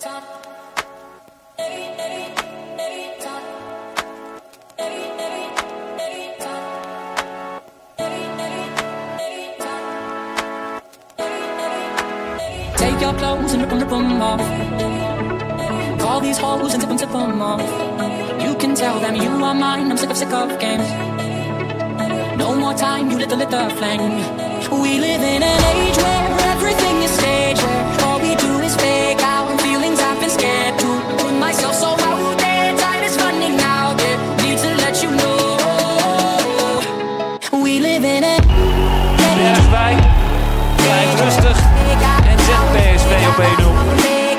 Take your clothes and rip them off. Call these hoes and tip them off. You can tell them you are mine, I'm sick of games. No more time, you lit the flame. We live in an age where everything is staged, where all we do is fake our feelings. I've been scared to put myself so out there. Time is running out, yeah, need to let you know. We live in an Bergwijn blijft rustig en zet PSV op 1-0.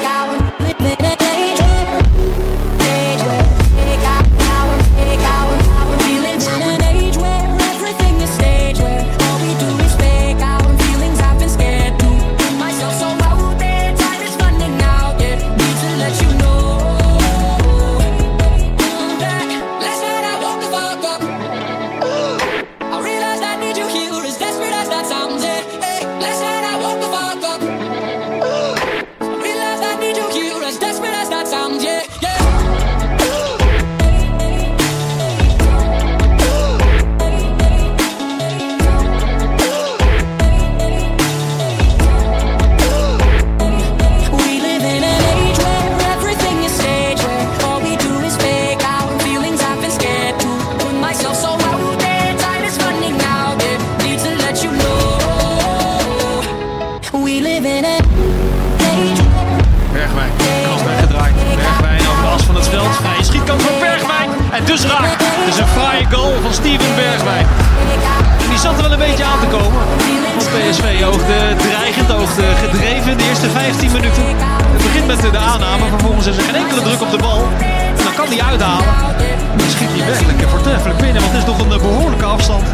Bergwijn, kans weggedraaid. Bergwijn over de as van het veld. Vrije schietkant van Bergwijn. En dus raakt. Het is een fraaie goal van Steven Bergwijn. En die zat er wel een beetje aan te komen. Want PSV oogde dreigend, oogde gedreven in de eerste 15 minuten. Het begint met de aanname. Vervolgens is er geen enkele druk op de bal. En dan kan hij uithalen. Dan schiet hij werkelijk voortreffelijk binnen. Want het is nog een behoorlijke afstand.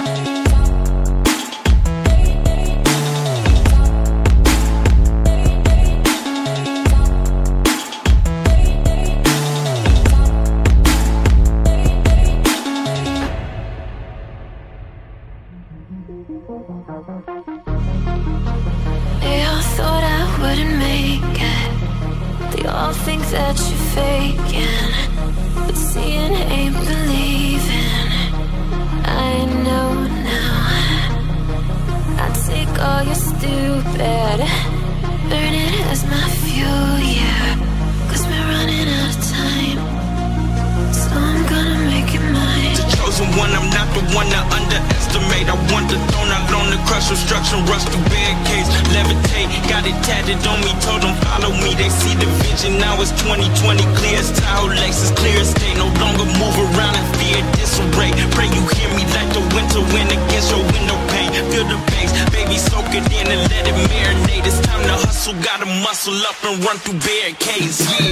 They all thought I wouldn't make it. They all think that you're faking, but seeing ain't believing. I know now. I take all your stupid, burn it as my fuel, yeah. 'Cause we're running out of time, so I'm gonna make it mine. The chosen one, I'm not the one to underestimate. I want the throne, I loan the crush, obstruction, rush through barricades, levitate. Got it tatted on me, told them follow me. They see the vision, now it's 2020, clear as Tahoe, Lexus, clear as day. No longer move around in fear, disarray. Pray you hear me like the winter wind against your window pane. Feel the bass, baby, soak it in and let it marinate. It's time to hustle, gotta muscle up and run through barricades, yeah.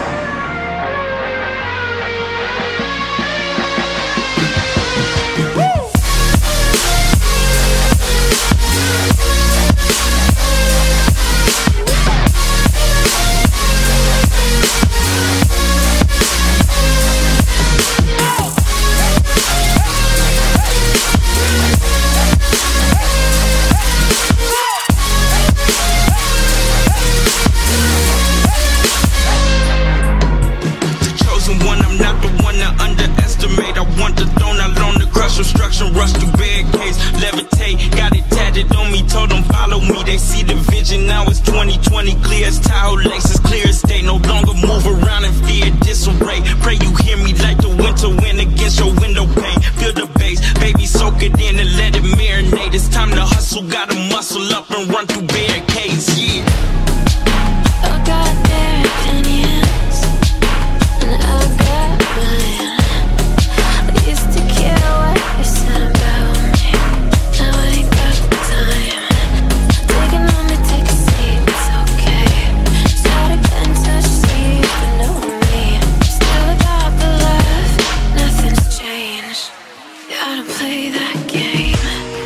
Obstruction, rush through barricades, levitate. Got it tatted on me, told them follow me. They see the vision, now it's 2020, clear as Tahoe, Lexus, clear as day. No longer move around in fear, disarray. Pray you hear me like the winter wind against your window pane. Feel the bass, baby, soak it in and let it marinate. It's time to hustle, gotta muscle up and run through barricades, yeah. I got their opinions, and I got mine. I used to care what you said about me. Now I ain't got the time. Taking on me, take a seat, it's okay. Try to get in touch, see if you know me. Still got the love, nothing's changed. Gotta play that game,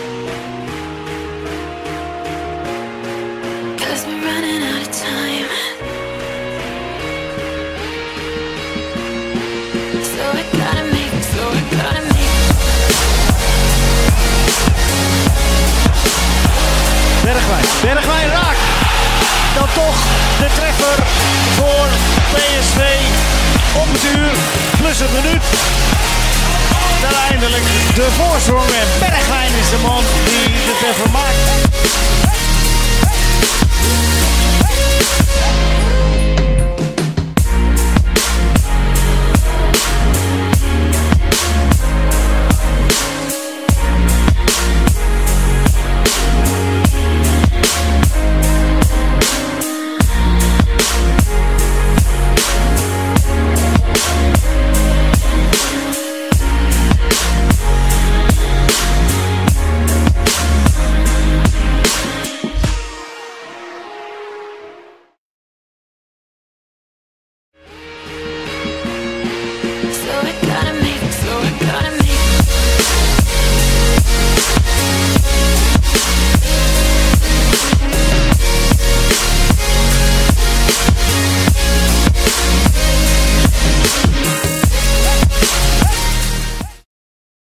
'cause we're running out of time. So I gotta make Bergwijn raakt. Dan toch de treffer voor minuut. Uiteindelijk de voorsprong en Bergwijn is de man die het ervan maakt.